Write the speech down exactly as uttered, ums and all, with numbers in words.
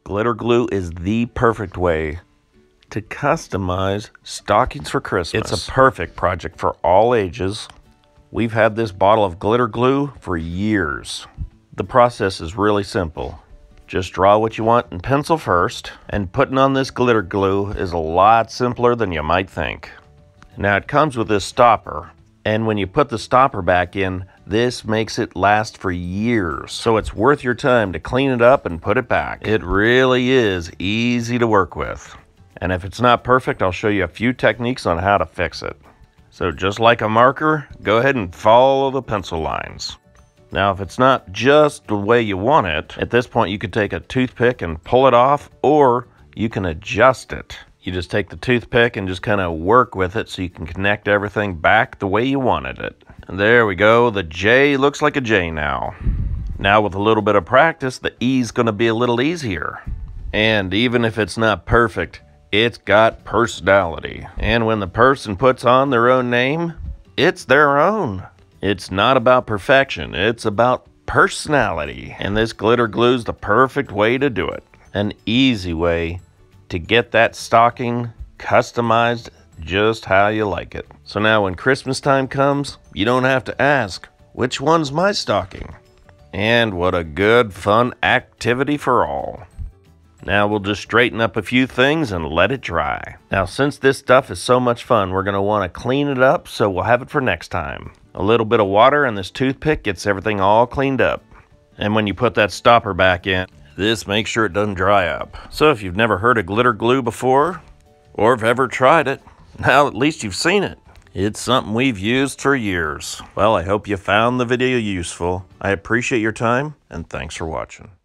glitter glue is the perfect way to customize stockings for Christmas. It's a perfect project for all ages. We've had this bottle of glitter glue for years. The process is really simple. Just draw what you want in pencil first, and putting on this glitter glue is a lot simpler than you might think. Now it comes with this stopper, and when you put the stopper back in, this makes it last for years. So it's worth your time to clean it up and put it back. It really is easy to work with. And if it's not perfect, I'll show you a few techniques on how to fix it. So just like a marker, go ahead and follow the pencil lines. Now, if it's not just the way you want it, at this point you could take a toothpick and pull it off, or you can adjust it. You just take the toothpick and just kind of work with it so you can connect everything back the way you wanted it. And there we go, the J looks like a J now. Now with a little bit of practice, the E's gonna be a little easier. And even if it's not perfect, it's got personality. And when the person puts on their own name, it's their own. It's not about perfection, it's about personality. And this glitter glue's the perfect way to do it. An easy way to get that stocking customized just how you like it. So now when Christmas time comes, you don't have to ask, which one's my stocking? And what a good, fun activity for all. Now we'll just straighten up a few things and let it dry. Now since this stuff is so much fun, we're gonna wanna clean it up, so we'll have it for next time. A little bit of water and this toothpick gets everything all cleaned up. And when you put that stopper back in, this makes sure it doesn't dry up. So if you've never heard of glitter glue before, or have ever tried it, now at least you've seen it. It's something we've used for years. Well, I hope you found the video useful. I appreciate your time, and thanks for watching.